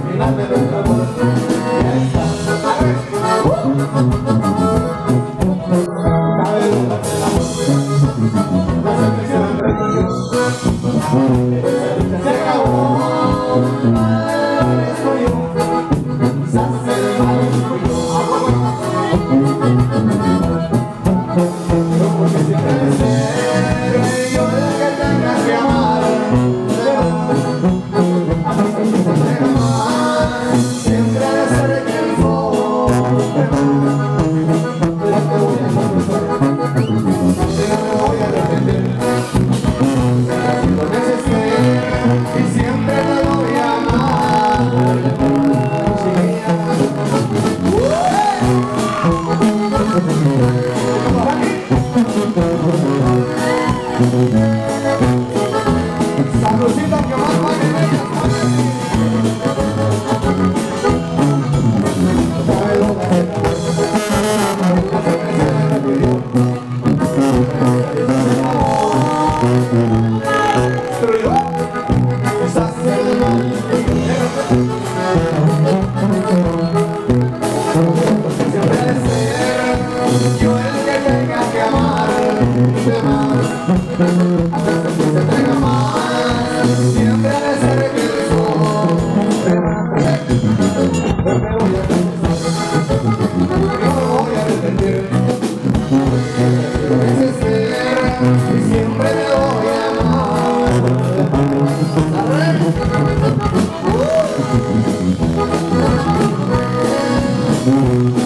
final de nuestro amor. Ya está. Cabe duda que el amor no se presiona entre tú y yo. Esa lucha se acabó. Soy yo. Quizás el mal soy yo. Pero porque siempre me seré yo el que tenga que amar. Siempre de ser quien soy. Pero te voy a confesar que no me voy a arrepentir. Si lo necesito y siempre te voy a amar. Salucita que más vale. Yo el que tenga que amar demás, hasta que se tenga más, siempre de ser quien soy. Pero me voy a confesar, no me voy a arrepentir. Lo necesito y siempre me voy a amar.